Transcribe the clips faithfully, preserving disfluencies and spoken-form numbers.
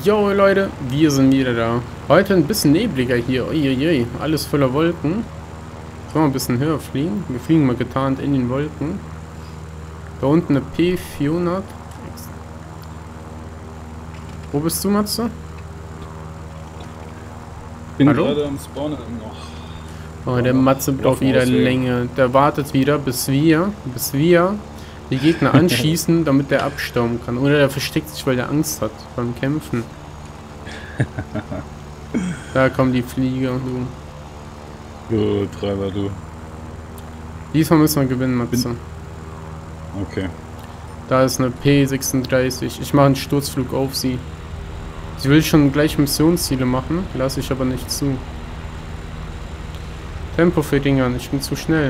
Jo Leute, wir sind wieder da. Heute ein bisschen nebliger hier. Uiuiui, alles voller Wolken. Sollen wir ein bisschen höher fliegen? Wir fliegen mal getarnt in den Wolken. Da unten eine P vierhundert. Wo bist du, Matze? Bin Hallo? gerade am Spawnen noch. Oh, der Matze braucht wieder länger. Der wartet wieder, bis wir, bis wir die Gegner anschießen, damit der abstauben kann. Oder der versteckt sich, weil der Angst hat beim Kämpfen. Da kommen die Flieger, du. Du Treiber, du. Diesmal müssen wir gewinnen, Matze. Okay. Da ist eine P sechsunddreißig. Ich mache einen Sturzflug auf sie. Sie will schon gleich Missionsziele machen, lasse ich aber nicht zu. Tempo verringern, ich bin zu schnell.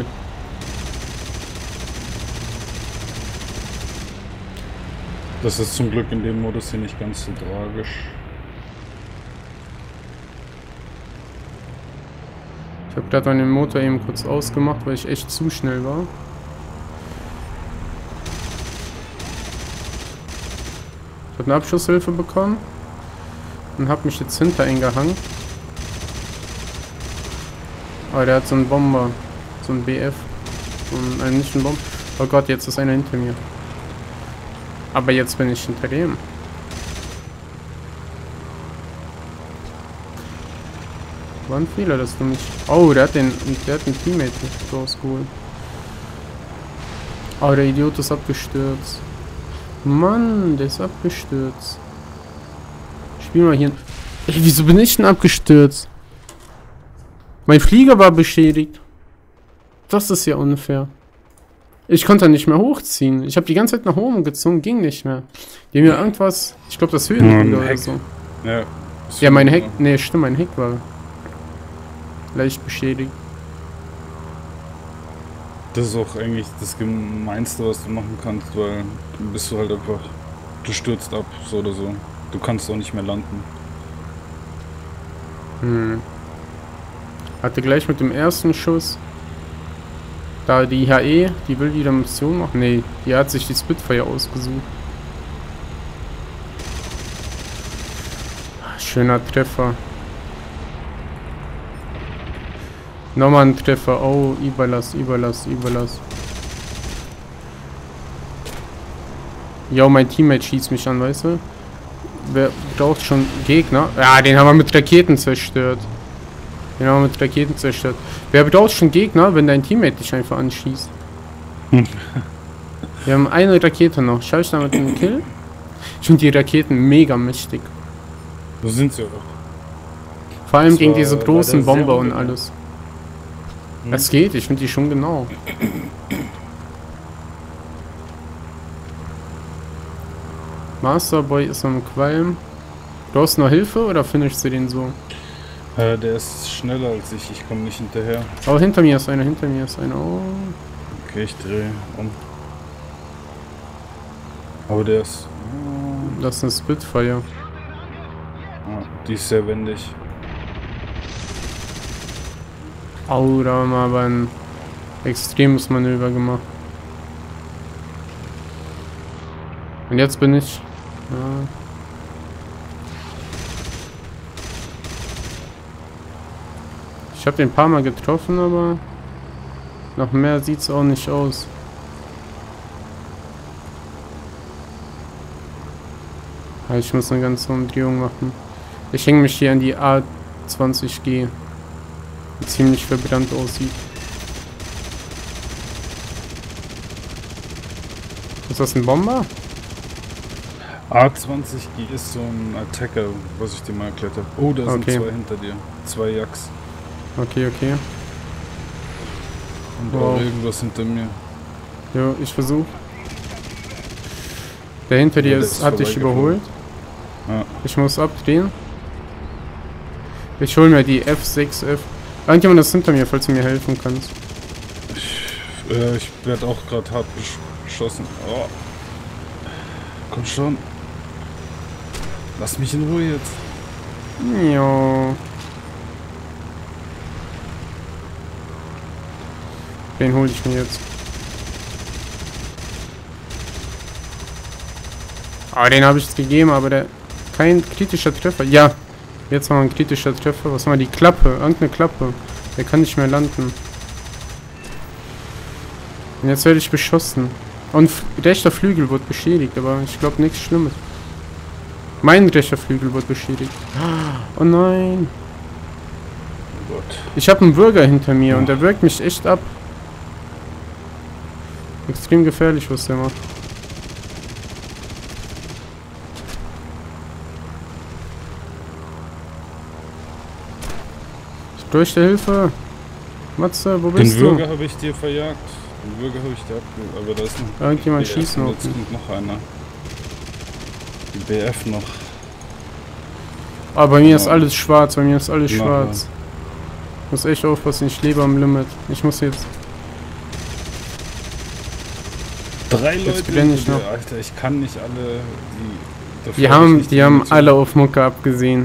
Das ist zum Glück in dem Modus hier nicht ganz so tragisch. Ich habe gerade meinen Motor eben kurz ausgemacht, weil ich echt zu schnell war. Ich habe eine Abschusshilfe bekommen und habe mich jetzt hinter ihn gehangen. Aber der hat so einen Bomber, so ein B F, so einen, einen nicht einen Bomber. Oh Gott, jetzt ist einer hinter mir. Aber jetzt bin ich hinter dem. War ein Fehler, dass du mich... Oh, der hat den, der hat den Teammate nicht rausgeholt. Oh, der Idiot ist abgestürzt. Mann, der ist abgestürzt. Spiel mal hier. Ey, wieso bin ich denn abgestürzt? Mein Flieger war beschädigt. Das ist ja unfair. Ich konnte nicht mehr hochziehen. Ich habe die ganze Zeit nach oben gezogen, ging nicht mehr. Die haben ja irgendwas... Ich glaube, das Höhenruder oder so. Ja, Ja, mein Heck... Ne, stimmt, mein Heck war leicht beschädigt. Das ist auch eigentlich das Gemeinste, was du machen kannst, weil dann bist du halt einfach... Du stürzt ab, so oder so. Du kannst auch nicht mehr landen. Hm. Hatte gleich mit dem ersten Schuss... Da die H E, die will wieder Mission machen. Nee, die hat sich die Spitfire ausgesucht. Schöner Treffer. Nochmal ein Treffer. Oh, Überlass, Überlass, Überlass. Jo, mein Teammate schießt mich an, weißt du? Wer braucht schon Gegner? Ja, den haben wir mit Raketen zerstört. Den haben wir mit Raketen zerstört. Wer braucht schon Gegner, wenn dein Teammate dich einfach anschießt? Wir haben eine Rakete noch. Schau ich damit einen Kill? Ich finde die Raketen mega mächtig. So sind sie auch. Vor allem Das gegen war diese großen leider sehr Bomber und ungenau. alles. Hm. Das geht, ich finde die schon genau. Masterboy ist am Qualm. Brauchst du noch Hilfe oder finishst du den so? Äh, der ist schneller als ich, ich komme nicht hinterher. Oh, hinter mir ist einer, hinter mir ist einer. Oh. Okay, ich drehe um. Aber der ist... Das ist eine Spitfire. Ah, die ist sehr wendig. Oh, da haben wir aber ein extremes Manöver gemacht. Und jetzt bin ich... Ja. Ich habe den ein paar Mal getroffen, aber noch mehr sieht es auch nicht aus. Ja, ich muss eine ganze Umdrehung machen. Ich hänge mich hier an die A zwanzig G, die ziemlich verbrannt aussieht. Ist das ein Bomber? A zwanzig G ist so ein Attacker, was ich dir mal erklärt habe. Oh, da sind Okay. zwei hinter dir. Zwei Jacks. Okay, okay. Und Wow. auch irgendwas hinter mir. Ja, ich versuche. Der hinter dir Ja, der ist, ist hat dich vorbeigeflogen. überholt. Ja. Ich muss abdrehen. Ich hole mir die F sechs F. Irgendjemand ist hinter mir, falls du mir helfen kannst. Ich, äh, ich werde auch gerade hart besch- beschossen. Oh. Komm schon. Lass mich in Ruhe jetzt. Ja. Den hole ich mir jetzt. Ah, den habe ich jetzt gegeben, aber der Kein kritischer Treffer. Ja, jetzt war ein kritischer Treffer. Was war die Klappe? Irgendeine Klappe. Der kann nicht mehr landen. Und jetzt werde ich beschossen. Und rechter Flügel wird beschädigt, aber ich glaube nichts Schlimmes. Mein rechter Flügel wird beschädigt. Oh nein. Oh Gott. Ich habe einen Bürger hinter mir Ja. und der wirkt mich echt ab. Extrem gefährlich, was der macht. Ich bräuchte Hilfe. Matze, wo bist Den du? Bürger habe ich dir verjagt. Den Bürger habe ich dir abge... Aber da ist noch... Irgendjemand B F, schießt noch. Jetzt kommt noch einer. Die B F noch. Ah, bei mir ist Ja. alles schwarz, bei mir ist alles Ja, schwarz. Ich muss echt aufpassen, ich lebe am Limit. Ich muss jetzt... Drei Leute Jetzt brenne ich hinter noch. dir, Alter, ich kann nicht alle... Die, dafür Die hab ich haben, nicht die haben Munition. alle auf Mucke abgesehen.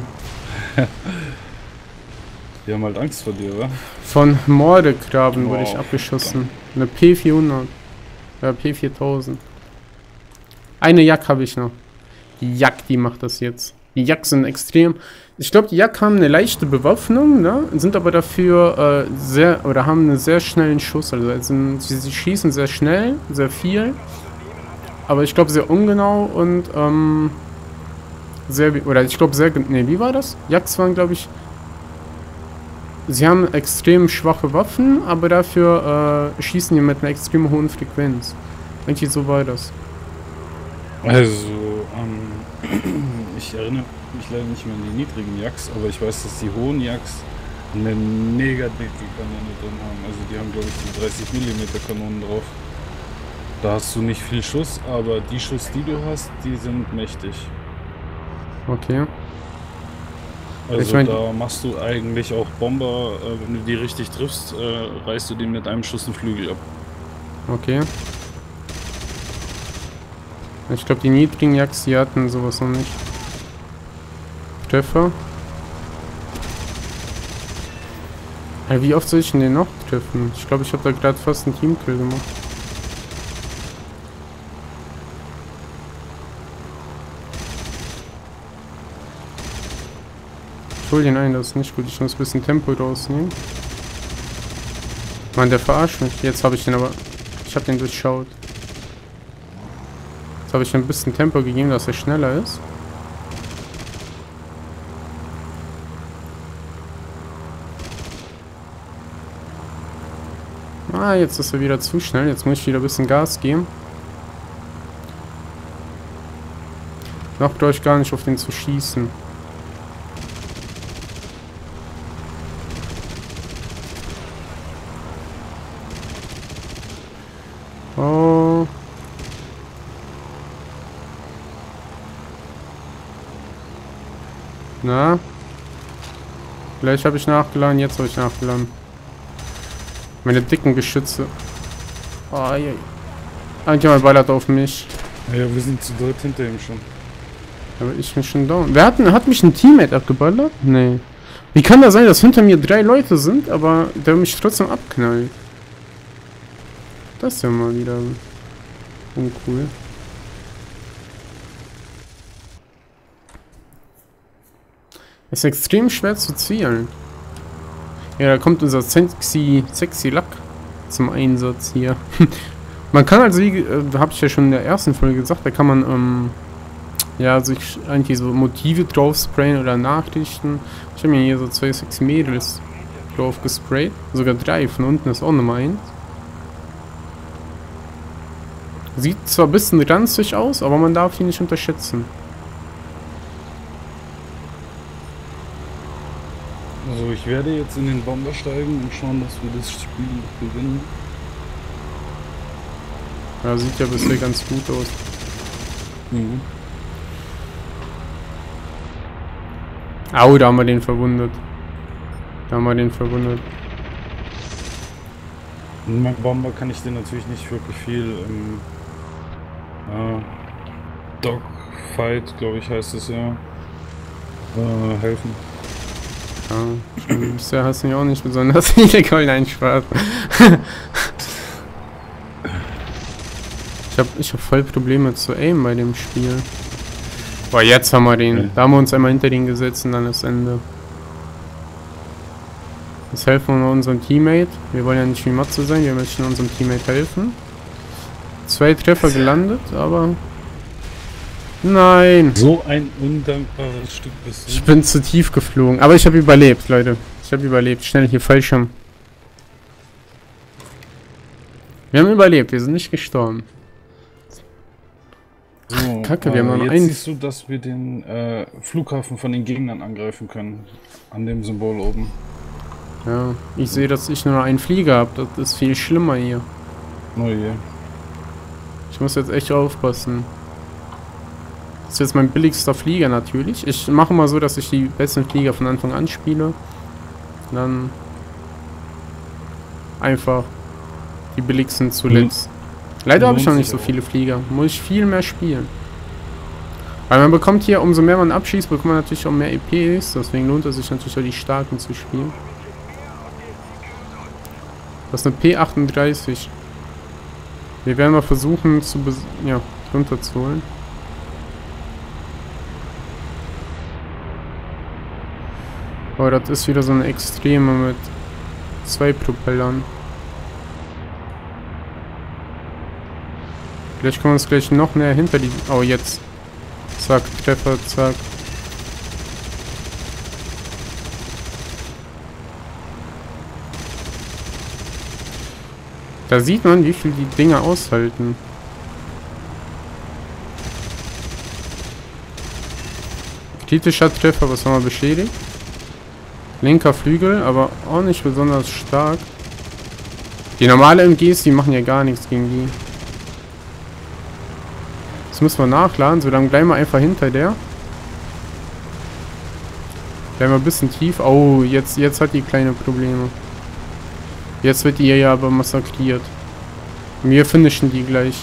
Die haben halt Angst vor dir, wa? Von Mordegraben wurde ich Wow, abgeschossen. Eine P vierhundert. Ja, P viertausend. Eine Jak habe ich noch. Die Jak, die macht das jetzt. Die Jak sind extrem... Ich glaube, die Jak haben eine leichte Bewaffnung, ne? Sind aber dafür äh, sehr... Oder haben einen sehr schnellen Schuss. Also sind, sie, sie schießen sehr schnell, sehr viel. Aber ich glaube sehr ungenau und ähm... sehr... Oder ich glaube sehr... Ne, wie war das? Jaks waren, glaube ich... Sie haben extrem schwache Waffen, aber dafür äh, schießen die mit einer extrem hohen Frequenz. Eigentlich so war das. Also, ähm, ich erinnere mich leider nicht mehr an die niedrigen Jaks, aber ich weiß, dass die hohen Jaks eine mega dicke Kanone drin haben. Also die haben, glaube ich, die dreißig Millimeter Kanonen drauf. Da hast du nicht viel Schuss, aber die Schuss, die du hast, die sind mächtig. Okay. Also Ich mein- da machst du eigentlich auch Bomber, äh, wenn du die richtig triffst, äh, reißt du denen mit einem Schuss einen Flügel ab. Okay. Ich glaube, die niedrigen Jaks, die hatten sowas noch nicht. Treffer. Ja, wie oft soll ich denn den noch treffen? Ich glaube, ich habe da gerade fast einen Teamkill gemacht. Ich hol den ein, das ist nicht gut. Ich muss ein bisschen Tempo rausnehmen. Mann, der verarscht mich. Jetzt habe ich den aber... Ich habe den durchschaut. Jetzt habe ich ein bisschen Tempo gegeben, dass er schneller ist. Ah, jetzt ist er wieder zu schnell. Jetzt muss ich wieder ein bisschen Gas geben. Noch brauche ich gar nicht auf den zu schießen. Oh. Na? Vielleicht habe ich nachgeladen, jetzt habe ich nachgeladen. Meine dicken Geschütze. Oh, je. Irgendjemand ballert auf mich. Ja, wir sind zu dritt hinter ihm schon. Aber ich bin schon down. Wer hat, hat mich ein Teammate abgeballert? Nee. Wie kann das sein, dass hinter mir drei Leute sind, aber der mich trotzdem abknallt? Das ist ja mal wieder uncool. Ist extrem schwer zu zielen. Ja, da kommt unser sexy, sexy Lack zum Einsatz hier. Man kann also, wie äh, habe ich ja schon in der ersten Folge gesagt, da kann man ähm, ja sich eigentlich so Motive drauf sprayen oder Nachrichten. Ich habe mir hier so zwei sexy Mädels drauf gesprayt. Sogar drei, von unten ist auch Nummer eins. Sieht zwar ein bisschen ranzig aus, aber man darf ihn nicht unterschätzen. Also ich werde jetzt in den Bomber steigen und schauen, dass wir das Spiel gewinnen. Ja, sieht ja bisher ganz gut aus. Mhm. Au, da haben wir den verwundet. Da haben wir den verwundet. Und mit Bomber kann ich dir natürlich nicht wirklich viel im äh, Dogfight, glaube ich, heißt es ja, äh, helfen. Ja, bisher hast du mich auch nicht besonders viele Gold, nein, Spaß. Ich hab, ich hab voll Probleme zu aim bei dem Spiel. Boah, jetzt haben wir den. Ja. Da haben wir uns einmal hinter den gesetzt und dann ist Ende. Jetzt helfen wir unserem Teammate. Wir wollen ja nicht wie Matze sein, wir möchten unserem Teammate helfen. Zwei Treffer gelandet, aber... Nein! So ein undankbares Stück bist du. Ich bin zu tief geflogen. Aber ich habe überlebt, Leute. Ich habe überlebt. Schnell hier Fallschirm. Wir haben überlebt, wir sind nicht gestorben. So, Kacke, wir haben äh, noch jetzt einen. siehst du, dass wir den äh, Flughafen von den Gegnern angreifen können. An dem Symbol oben. Ja, ich sehe, dass ich nur noch einen Flieger habe. Das ist viel schlimmer hier. Oh je. Ich muss jetzt echt aufpassen. Das ist jetzt mein billigster Flieger natürlich. Ich mache mal so, dass ich die besten Flieger von Anfang an spiele. Dann einfach die billigsten zuletzt. Hm. Leider habe ich noch nicht so viele Flieger. Muss ich viel mehr spielen. Weil man bekommt hier, umso mehr man abschießt, bekommt man natürlich auch mehr E Ps. Deswegen lohnt es sich natürlich auch die starken zu spielen. Das ist eine P achtunddreißig. Wir werden mal versuchen, zu bes ja, runterzuholen. Oh, das ist wieder so eine Extreme mit zwei Propellern. Vielleicht kommen wir uns gleich noch näher hinter die... Oh, jetzt. Zack, Treffer, zack. Da sieht man, wie viel die Dinger aushalten. Kritischer Treffer, was haben wir beschädigt? Linker Flügel, aber auch nicht besonders stark. Die normale M Gs, die machen ja gar nichts gegen die. Das müssen wir nachladen, so dann bleiben wir einfach hinter der. Bleiben wir ein bisschen tief. Oh, jetzt, jetzt hat die kleine Probleme. Jetzt wird die ja aber massakriert. Wir finishen die gleich.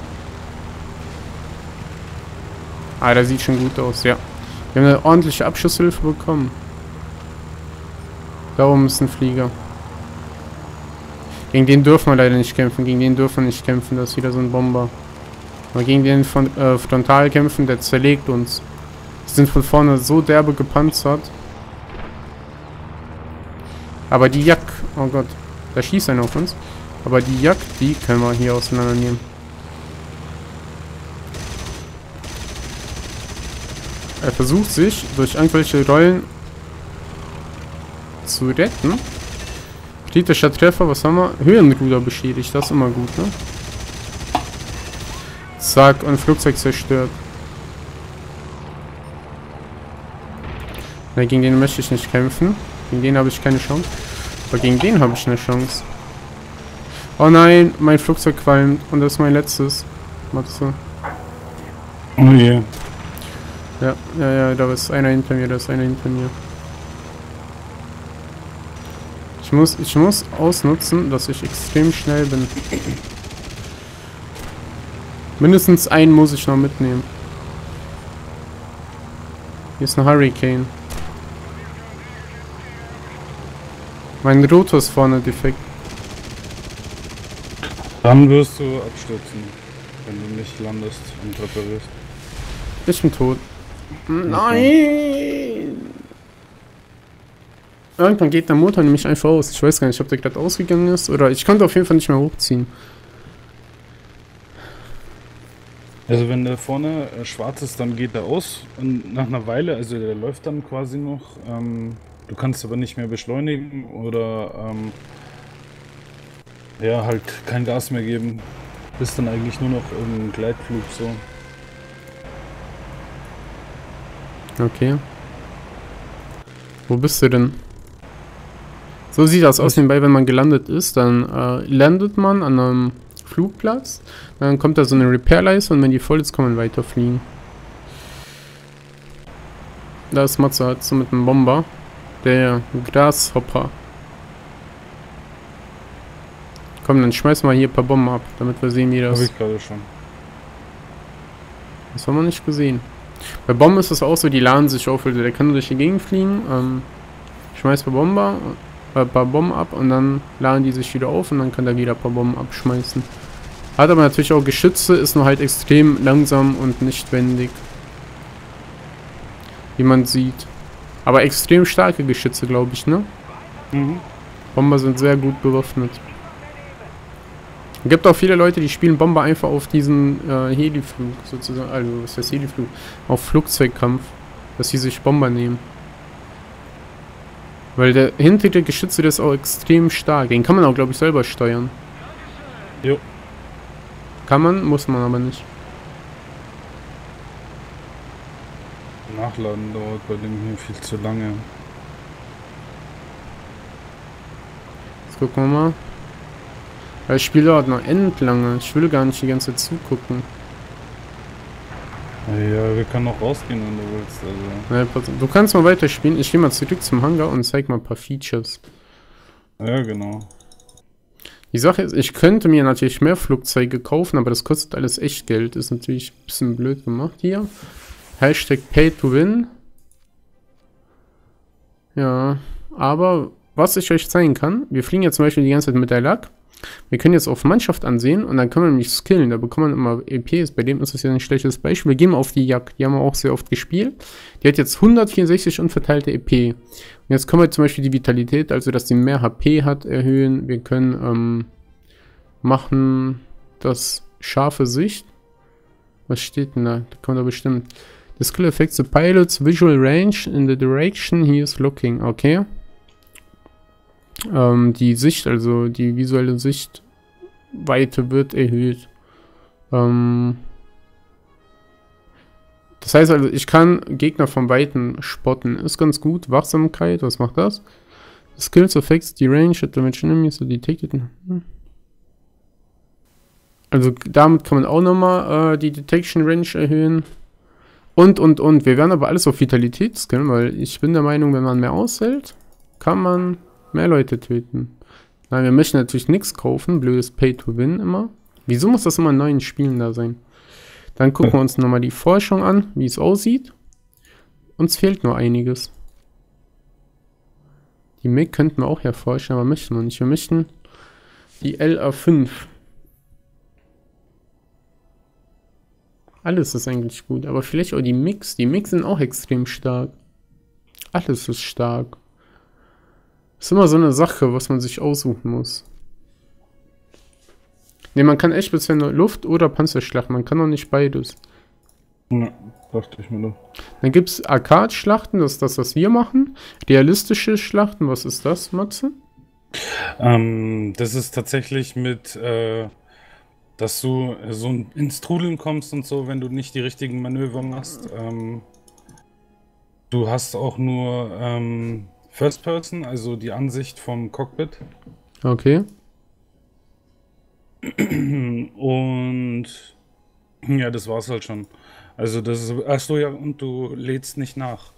Ah, der sieht schon gut aus, ja. Wir haben eine ordentliche Abschusshilfe bekommen. Da oben ist ein Flieger. Gegen den dürfen wir leider nicht kämpfen. Gegen den dürfen wir nicht kämpfen. Das ist wieder so ein Bomber. Aber gegen den von, äh, frontal kämpfen, der zerlegt uns. Wir sind von vorne so derbe gepanzert. Aber die Jack... Oh Gott. Da schießt einer auf uns. Aber die Jack, die können wir hier auseinandernehmen. Er versucht sich durch irgendwelche Rollen zu retten. Kritischer Treffer, was haben wir? Höhenruder beschädigt, das ist immer gut, ne? Zack, und Flugzeug zerstört. Na, gegen den möchte ich nicht kämpfen. Gegen den habe ich keine Chance. Aber gegen den habe ich eine Chance. Oh nein, mein Flugzeug qualmt. Und das ist mein letztes. Matze. Oh je. Ja, ja, ja, da ist einer hinter mir, da ist einer hinter mir. Ich muss, ich muss ausnutzen, dass ich extrem schnell bin. Mindestens einen muss ich noch mitnehmen. Hier ist ein Hurricane. Mein Rotor ist vorne defekt. Dann wirst du abstürzen, wenn du nicht landest und reparierst. Ich bin tot. Nein! Irgendwann geht der Motor nämlich einfach aus. Ich weiß gar nicht, ob der gerade ausgegangen ist oder ich konnte auf jeden Fall nicht mehr hochziehen. Also wenn der vorne äh, schwarz ist, dann geht er aus und nach einer Weile, also der läuft dann quasi noch. Ähm, du kannst aber nicht mehr beschleunigen oder ähm, ja, halt kein Gas mehr geben. Bist dann eigentlich nur noch im Gleitflug so. Okay. Wo bist du denn? So sieht das aus nebenbei, wenn man gelandet ist. Dann äh, landet man an einem Flugplatz. Dann kommt da so eine Repairleiste und wenn die voll ist, kann man weiterfliegen. Da ist Matze halt so mit einem Bomber. Der Grashopper. Komm, dann schmeißen wir hier ein paar Bomben ab, damit wir sehen, wie das... Hab ich gerade schon. Das haben wir nicht gesehen. Bei Bomben ist es auch so, die laden sich auf, also der kann durch die Gegend fliegen, ähm, schmeißt ein paar Bomber, äh, ein paar Bomben ab und dann laden die sich wieder auf und dann kann der wieder ein paar Bomben abschmeißen. Hat aber natürlich auch Geschütze, ist nur halt extrem langsam und nicht wendig. Wie man sieht. Aber extrem starke Geschütze, glaube ich, ne? Mhm. Bomber sind sehr gut bewaffnet. Es gibt auch viele Leute, die spielen Bomber einfach auf diesen äh, Heliflug, sozusagen. Also, was heißt Heliflug? Auf Flugzeugkampf. Dass sie sich Bomber nehmen. Weil der hintere Geschütze, der ist auch extrem stark. Den kann man auch, glaube ich, selber steuern. Jo. Kann man, muss man aber nicht. Nachladen dauert bei dem hier viel zu lange. Jetzt gucken wir mal. Das Spiel dauert noch endlange. Ich will gar nicht die ganze Zeit zugucken. Ja, wir können auch rausgehen, wenn du willst. Also. Ja, pass, du kannst mal weiterspielen. Ich gehe mal zurück zum Hangar und zeig mal ein paar Features. Ja, genau. Die Sache ist, ich könnte mir natürlich mehr Flugzeuge kaufen, aber das kostet alles echt Geld. Ist natürlich ein bisschen blöd gemacht hier. Hashtag Pay to Win. Ja, aber was ich euch zeigen kann, wir fliegen jetzt zum Beispiel die ganze Zeit mit der Lack. Wir können jetzt auf Mannschaft ansehen und dann können wir nämlich skillen. Da bekommt man immer E Ps. Bei dem ist das ja ein schlechtes Beispiel. Wir gehen mal auf die Jagd. Die haben wir auch sehr oft gespielt. Die hat jetzt hundertvierundsechzig unverteilte E P. Und jetzt können wir zum Beispiel die Vitalität, also dass die mehr H P hat, erhöhen. Wir können ähm, machen das scharfe Sicht. Was steht denn da? Da kommt da bestimmt. The skill affects the pilot's visual range in the direction he is looking. Okay. Ähm, die Sicht, also die visuelle Sichtweite wird erhöht. Ähm, das heißt also, ich kann Gegner vom Weiten spotten. Ist ganz gut. Wachsamkeit, was macht das? The skills affects the range at damage enemies so detected. Also damit kann man auch nochmal äh, die Detection Range erhöhen. Und, und, und. Wir werden aber alles auf Vitalität skillen, weil ich bin der Meinung, wenn man mehr aushält, kann man mehr Leute töten. Nein, wir möchten natürlich nichts kaufen. Blödes Pay-to-Win immer. Wieso muss das immer in neuen Spielen da sein? Dann gucken wir uns nochmal die Forschung an, wie es aussieht. Uns fehlt nur einiges. Die M I G könnten wir auch erforschen, aber möchten wir nicht. Wir möchten die L A fünf. Alles ist eigentlich gut, aber vielleicht auch die M I Gs. Die M I Gs sind auch extrem stark. Alles ist stark. Ist immer so eine Sache, was man sich aussuchen muss. Ne, man kann echt bisher nur Luft- oder Panzerschlachten. Man kann auch nicht beides. Ja, dachte ich mir doch. Dann gibt es Arcade-Schlachten, das ist das, was wir machen. Realistische Schlachten, was ist das, Matze? Ähm, das ist tatsächlich mit, äh, dass du so ins Trudeln kommst und so, wenn du nicht die richtigen Manöver machst. Ähm, du hast auch nur ähm, First Person, also die Ansicht vom Cockpit. Okay. Und ja, das war's halt schon. Also das ist, achso ja, und du lädst nicht nach.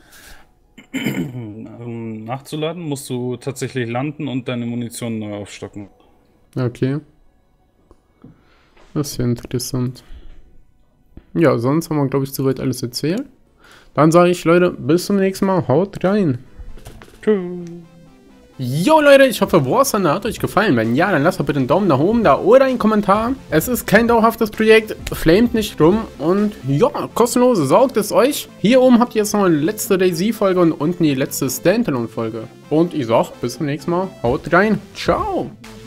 Um nachzuladen musst du tatsächlich landen und deine Munition neu aufstocken. Okay. Das ist ja interessant. Ja, sonst haben wir, glaube ich, soweit alles erzählt. Dann sage ich, Leute, bis zum nächsten Mal. Haut rein. Tschüss. Jo Leute, ich hoffe, Warzone hat euch gefallen. Wenn ja, dann lasst doch bitte einen Daumen nach oben da oder einen Kommentar. Es ist kein dauerhaftes Projekt, flamet nicht rum und ja, kostenlose, saugt es euch. Hier oben habt ihr jetzt noch eine letzte DayZ-Folge und unten die letzte Standalone-Folge. Und ich sag, bis zum nächsten Mal, haut rein, ciao.